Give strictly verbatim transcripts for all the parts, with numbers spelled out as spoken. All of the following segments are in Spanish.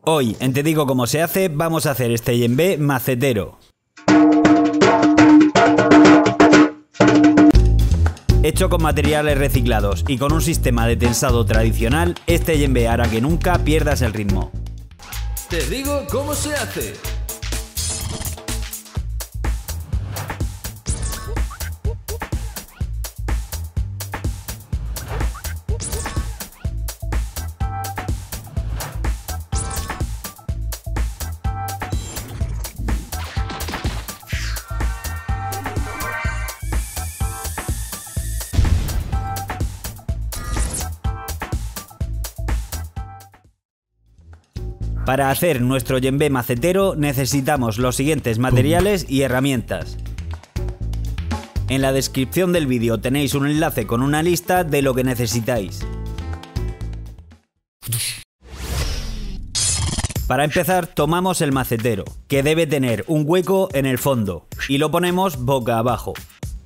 Hoy, en Te Digo Cómo Se Hace, vamos a hacer este yembe macetero. Hecho con materiales reciclados y con un sistema de tensado tradicional, este yembe hará que nunca pierdas el ritmo. Te digo cómo se hace. Para hacer nuestro yembe macetero necesitamos los siguientes materiales y herramientas. En la descripción del vídeo tenéis un enlace con una lista de lo que necesitáis. Para empezar, tomamos el macetero, que debe tener un hueco en el fondo, y lo ponemos boca abajo.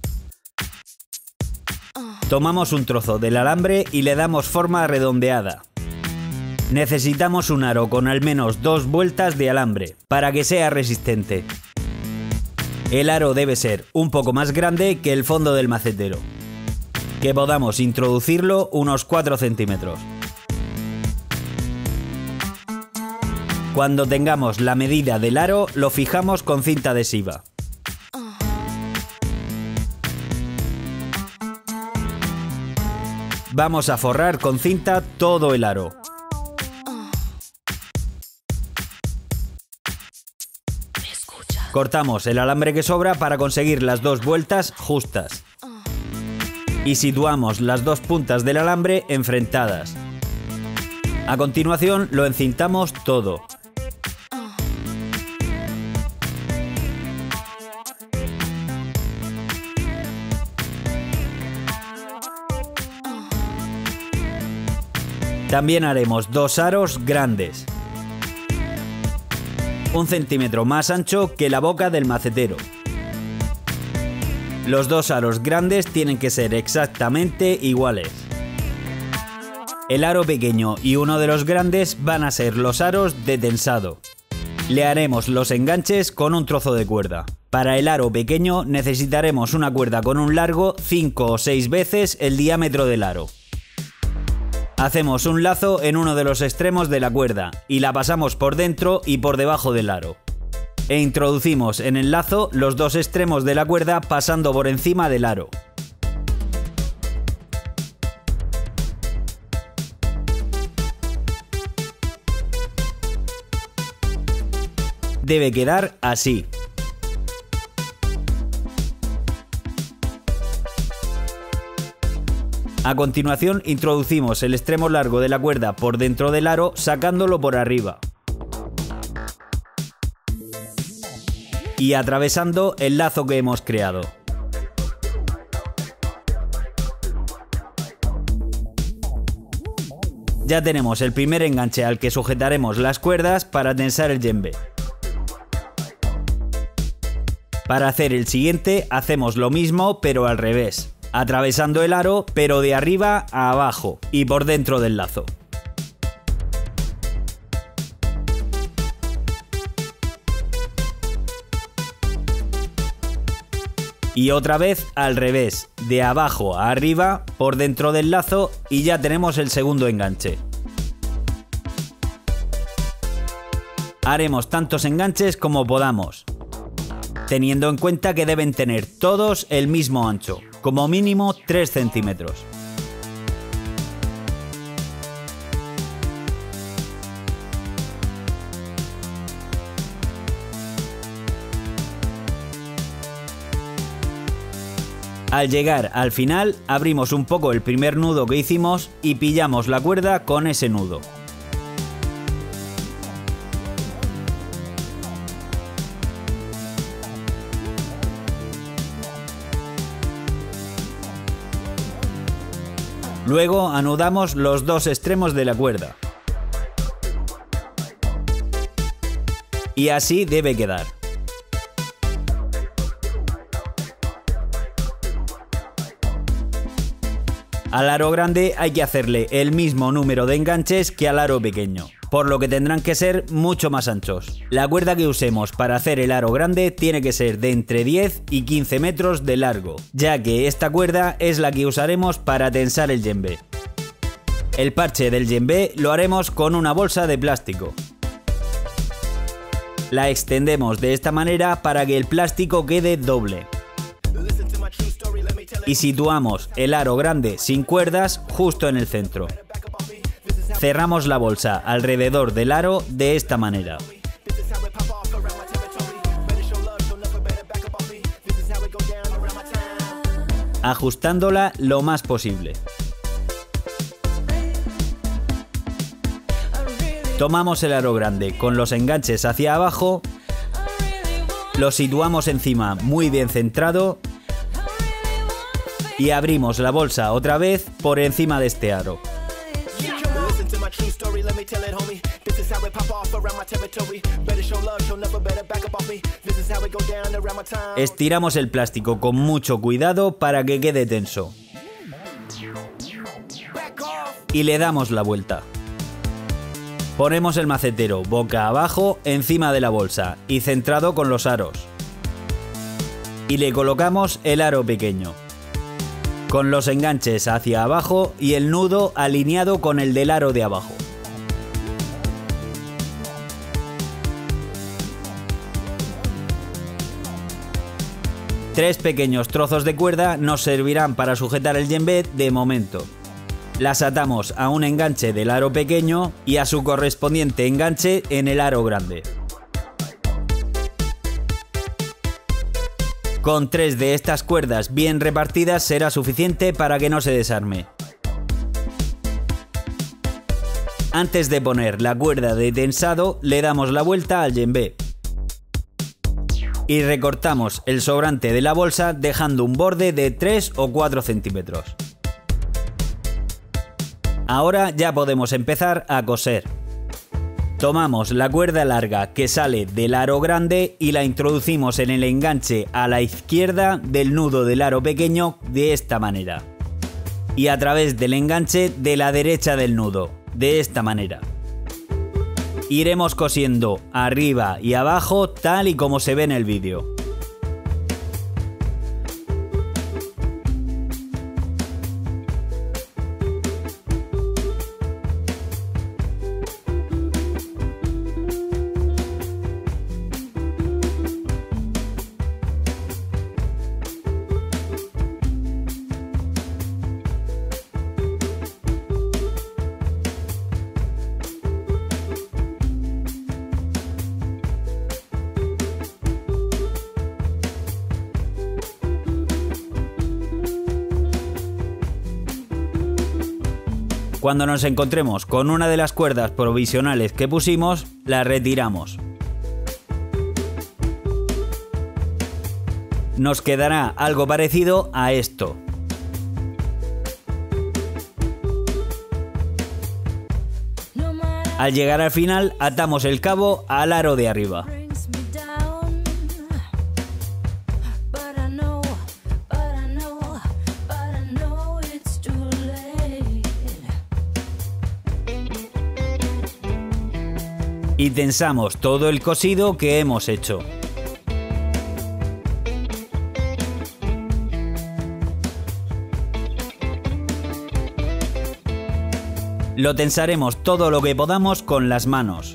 Tomamos un trozo del alambre y le damos forma redondeada. Necesitamos un aro con al menos dos vueltas de alambre, para que sea resistente. El aro debe ser un poco más grande que el fondo del macetero, que podamos introducirlo unos cuatro centímetros. Cuando tengamos la medida del aro, lo fijamos con cinta adhesiva. Vamos a forrar con cinta todo el aro. Cortamos el alambre que sobra para conseguir las dos vueltas justas. Y situamos las dos puntas del alambre enfrentadas. A continuación lo encintamos todo. También haremos dos aros grandes, un centímetro más ancho que la boca del macetero. Los dos aros grandes tienen que ser exactamente iguales. El aro pequeño y uno de los grandes van a ser los aros de tensado. Le haremos los enganches con un trozo de cuerda. Para el aro pequeño necesitaremos una cuerda con un largo cinco o seis veces el diámetro del aro. Hacemos un lazo en uno de los extremos de la cuerda y la pasamos por dentro y por debajo del aro. E introducimos en el lazo los dos extremos de la cuerda pasando por encima del aro. Debe quedar así. A continuación introducimos el extremo largo de la cuerda por dentro del aro sacándolo por arriba y atravesando el lazo que hemos creado. Ya tenemos el primer enganche al que sujetaremos las cuerdas para tensar el yembe. Para hacer el siguiente hacemos lo mismo pero al revés, atravesando el aro pero de arriba a abajo y por dentro del lazo. Y otra vez al revés, de abajo a arriba por dentro del lazo y ya tenemos el segundo enganche. Haremos tantos enganches como podamos, teniendo en cuenta que deben tener todos el mismo ancho, como mínimo tres centímetros. Al llegar al final, abrimos un poco el primer nudo que hicimos y pillamos la cuerda con ese nudo. Luego anudamos los dos extremos de la cuerda. Y así debe quedar. Al aro grande hay que hacerle el mismo número de enganches que al aro pequeño. por lo que tendrán que ser mucho más anchos. La cuerda que usemos para hacer el aro grande tiene que ser de entre diez y quince metros de largo, ya que esta cuerda es la que usaremos para tensar el djembe. El parche del djembe lo haremos con una bolsa de plástico. La extendemos de esta manera para que el plástico quede doble. Y situamos el aro grande sin cuerdas justo en el centro. Cerramos la bolsa alrededor del aro de esta manera. Ajustándola lo más posible. Tomamos el aro grande con los enganches hacia abajo, lo situamos encima muy bien centrado y abrimos la bolsa otra vez por encima de este aro. Estiramos el plástico con mucho cuidado para que quede tenso. Y le damos la vuelta. Ponemos el macetero boca abajo encima de la bolsa y centrado con los aros. Y le colocamos el aro pequeño, con los enganches hacia abajo y el nudo alineado con el del aro de abajo. Tres pequeños trozos de cuerda nos servirán para sujetar el djembe de momento. Las atamos a un enganche del aro pequeño y a su correspondiente enganche en el aro grande. Con tres de estas cuerdas bien repartidas será suficiente para que no se desarme. Antes de poner la cuerda de tensado, le damos la vuelta al djembe y recortamos el sobrante de la bolsa dejando un borde de tres o cuatro centímetros. Ahora ya podemos empezar a coser. Tomamos la cuerda larga que sale del aro grande y la introducimos en el enganche a la izquierda del nudo del aro pequeño de esta manera. Y a través del enganche de la derecha del nudo, de esta manera. Iremos cosiendo arriba y abajo tal y como se ve en el vídeo. Cuando nos encontremos con una de las cuerdas provisionales que pusimos, la retiramos. Nos quedará algo parecido a esto. Al llegar al final, atamos el cabo al aro de arriba. Y tensamos todo el cosido que hemos hecho. Lo tensaremos todo lo que podamos con las manos.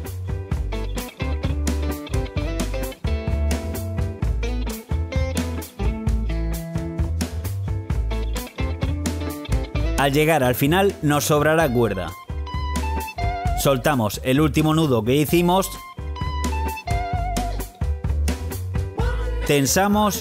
Al llegar al final nos sobrará cuerda. Soltamos el último nudo que hicimos, tensamos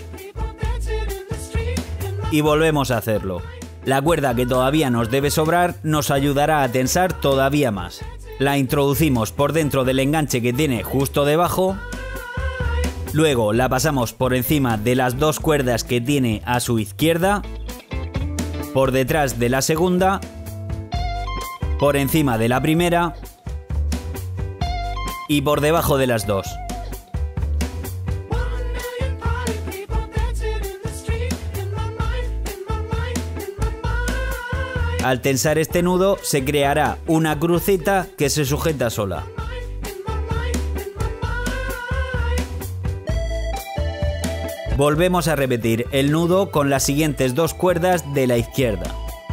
y volvemos a hacerlo. La cuerda que todavía nos debe sobrar nos ayudará a tensar todavía más. La introducimos por dentro del enganche que tiene justo debajo, luego la pasamos por encima de las dos cuerdas que tiene a su izquierda, por detrás de la segunda, por encima de la primera y por debajo de las dos. Al tensar este nudo se creará una crucita que se sujeta sola. Volvemos a repetir el nudo con las siguientes dos cuerdas de la izquierda.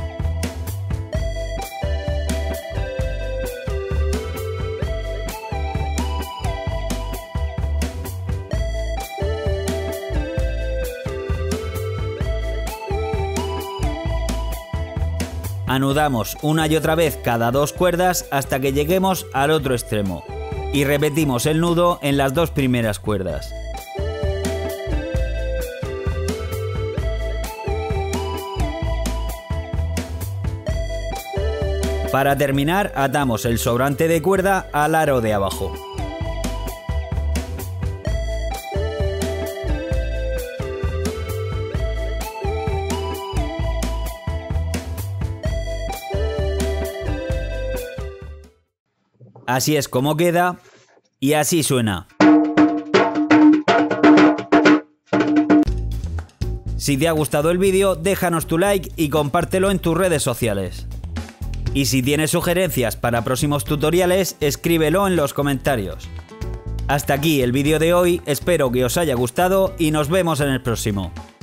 Anudamos una y otra vez cada dos cuerdas hasta que lleguemos al otro extremo y repetimos el nudo en las dos primeras cuerdas. Para terminar, atamos el sobrante de cuerda al aro de abajo. Así es como queda y así suena. Si te ha gustado el vídeo, déjanos tu like y compártelo en tus redes sociales. Y si tienes sugerencias para próximos tutoriales, escríbelo en los comentarios. Hasta aquí el vídeo de hoy, espero que os haya gustado y nos vemos en el próximo.